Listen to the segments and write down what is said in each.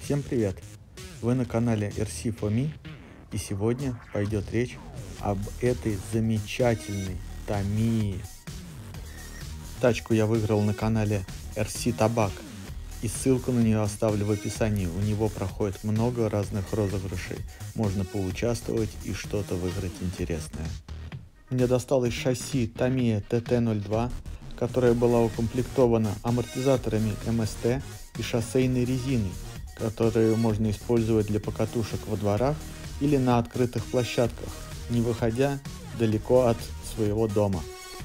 Всем привет! Вы на канале RC4Me, и сегодня пойдет речь об этой замечательной Tamiya. Тачку я выиграл на канале RC Табак, и ссылку на нее оставлю в описании. У него проходит много разных розыгрышей, можно поучаствовать и что-то выиграть интересное. Мне досталось шасси Tamiya TT02, которая была укомплектована амортизаторами МСТ и шоссейной резиной, которую можно использовать для покатушек во дворах или на открытых площадках, не выходя далеко от своего дома.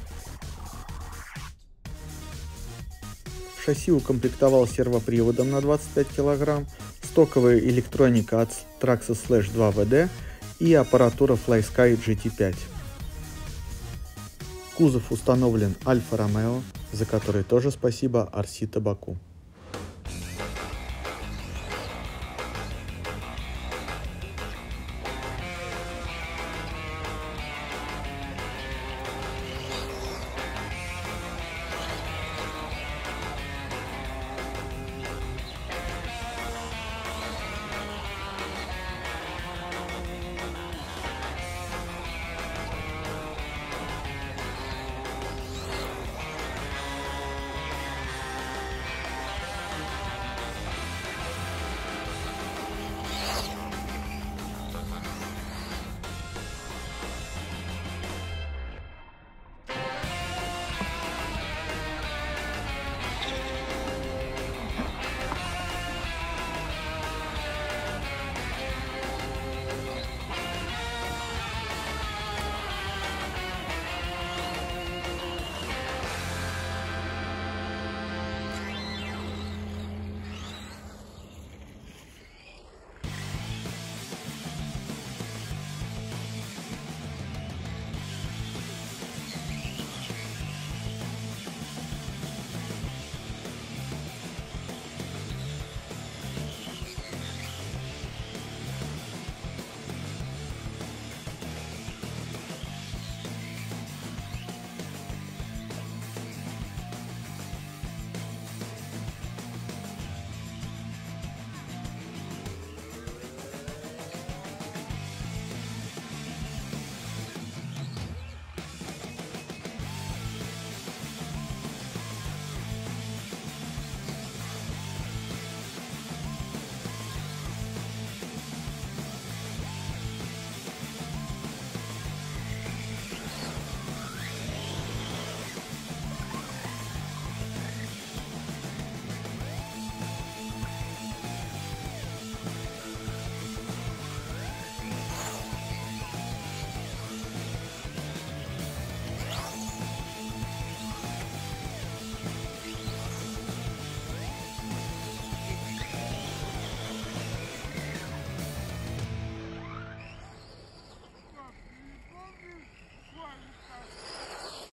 Шасси укомплектовал сервоприводом на 25 кг, стоковая электроника от Traxxas Slash 2 WD и аппаратура FlySky GT5. Кузов установлен Альфа Ромео, за который тоже спасибо RC Табаку.